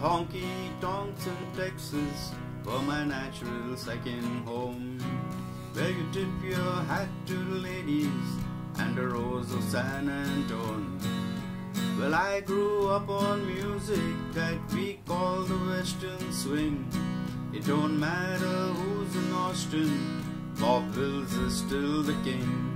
honky tonks in Texas were my natural second home, where you tip your hat to the ladies and the rose of San Antone. Well, I grew up on music that we call the Western swing. It don't matter who's in Austin, Bob Wills is still the king.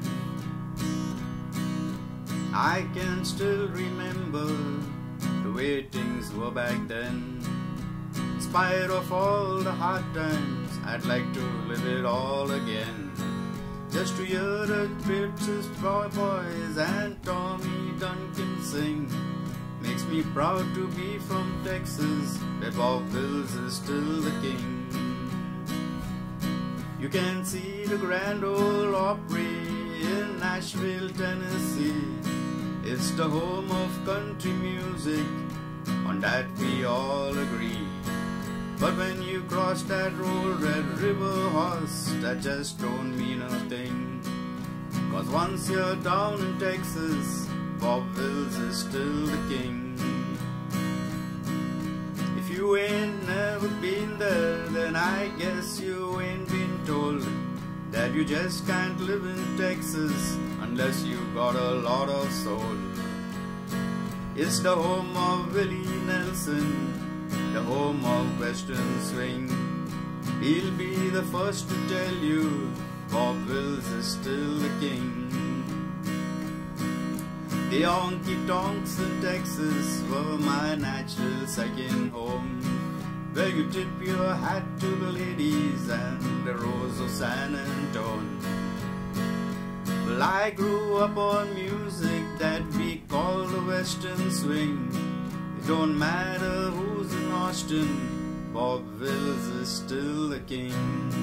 I can still remember the way things were back then. In spite of all the hard times, I'd like to live it all again. Just to hear the British boys and Tommy Duncan sing makes me proud to be from Texas, where Bob Wills is still the king. You can see the Grand Ole Opry in Nashville, Tennessee. It's the home of country music, on that we all agree. But when you cross that old Red River horse, that just don't mean a thing. 'Cause once you're down in Texas, Bob Wills is still the king. If you ain't never been there, then I guess you ain't been told that you just can't live in Texas unless you got a lot of soul. It's the home of Willie Nelson, the home of Western swing. He'll be the first to tell you Bob Wills is still the king. The honky tonks in Texas were my natural second home, where you tip your hat to the ladies and the rose of San Antone. Well, I grew up on music that we call the Western swing. It don't matter who's in Austin, Bob Wills is still the king.